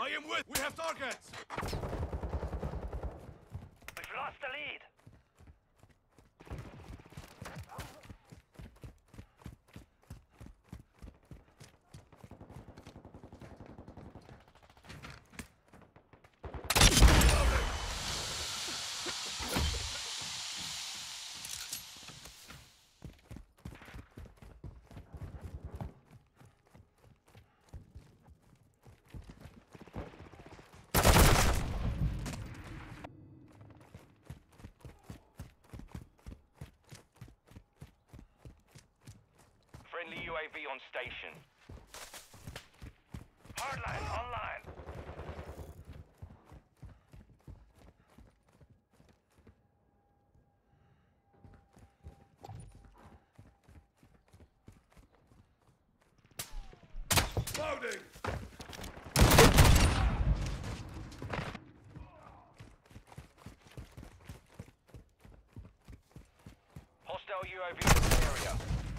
I am with. We have targets. We've lost the lead. Friendly UAV on station. Hardline online. Loading. Hostile UAV in the area.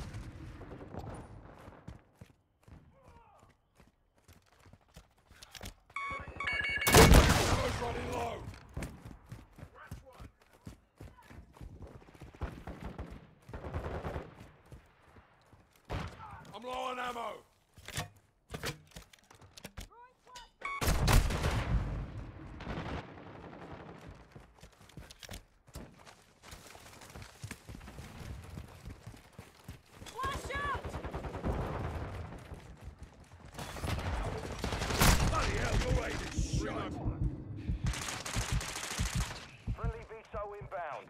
Running low. I'm low on ammo. Flash out! Bloody hell, you're ready to shot. Friendly VSO inbound.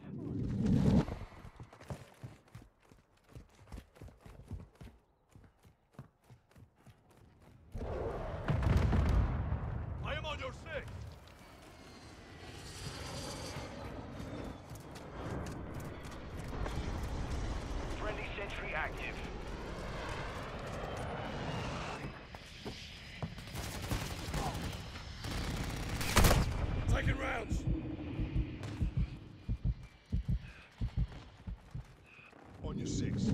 I am on your six. Friendly sentry active. Taking rounds. On your six.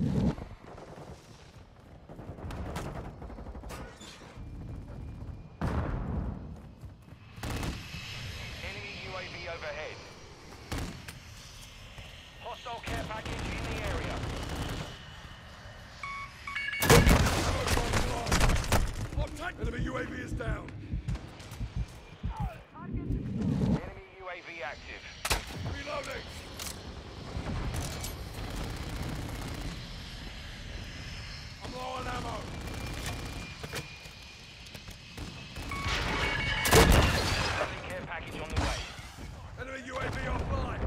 Enemy UAV overhead. Hostile care package in the area. Enemy UAV is down. Enemy UAV active. Reloading. I'm low on ammo. Friendly care package on the way. Enemy UAV offline.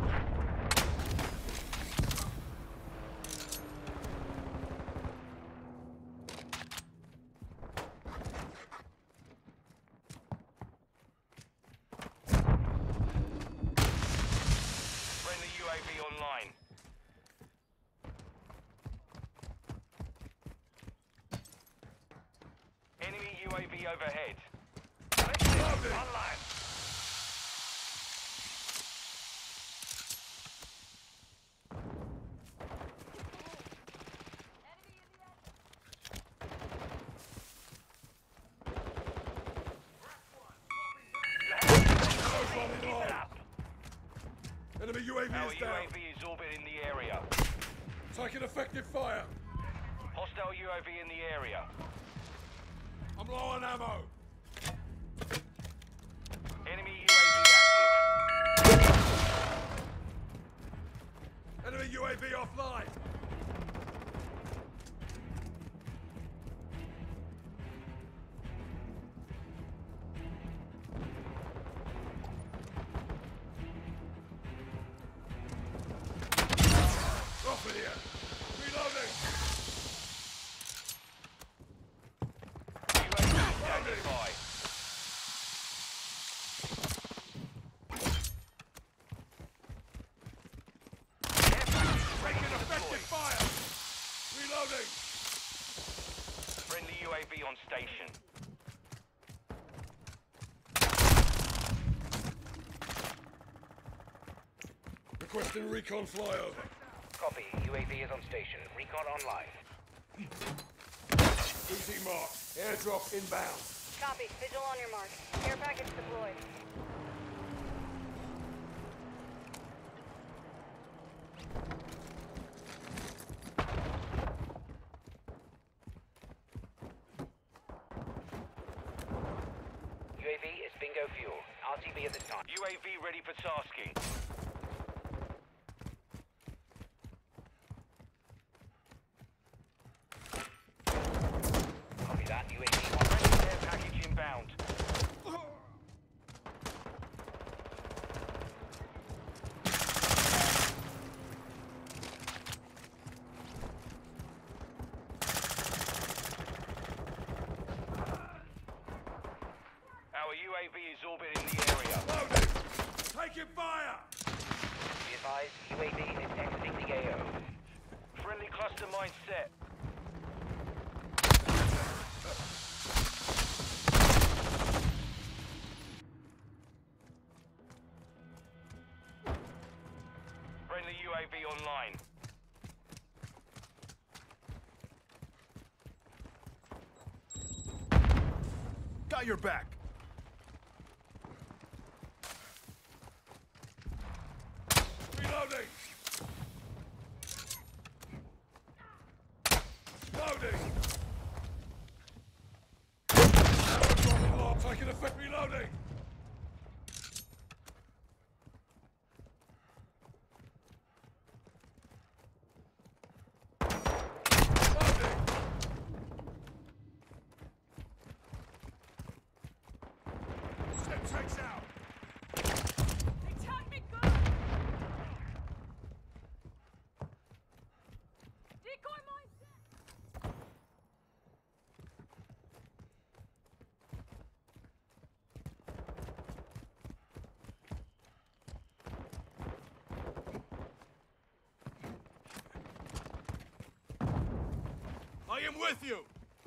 Friendly UAV online. Enemy UAV overhead. Online. Keep it up. Enemy UAV Our is down. UAV is orbiting the area. Taking effective fire. Hostile UAV in the area. I'm low on ammo. Enemy UAV active. Enemy UAV offline. Off with here. Reloading. UAV standing by. Care package ready Taking to effective deploy. fire. Reloading. Friendly UAV on station. Requesting recon flyover. Copy. UAV is on station. Recon online. Easy mark. Airdrop inbound. Copy. Vigil on your mark. Care package deployed. UAV is bingo fuel. RTB at this time. UAV ready for tasking. Copy that. UAV on. Friendly care package inbound. Our UAV is orbiting the area. Loading! Taking fire! Be advised, UAV is exiting the AO. Friendly cluster mine set. Friendly UAV online. Got your back! Reloading! Loading! Dropping low, taking effect, reloading! Loading! Step takes out! They tagged me good! Decoy mine set! I am with you!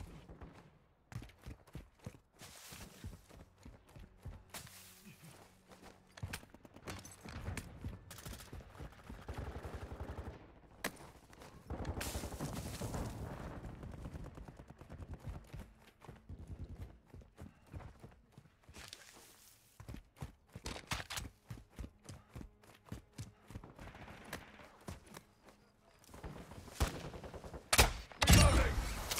Reloading!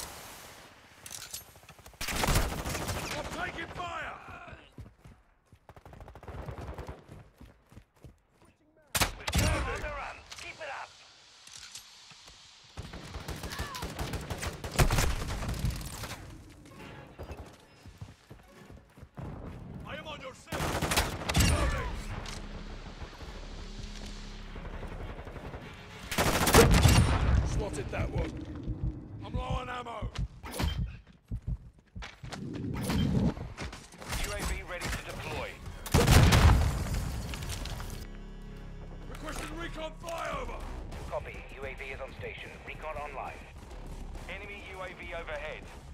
I'm taking fire! We're on the run. Keep it up. I am on your six! Reloading! Slotted that one. I'm low on ammo. UAV ready to deploy. Requesting recon flyover. Copy. UAV is on station. Recon online. Enemy UAV overhead.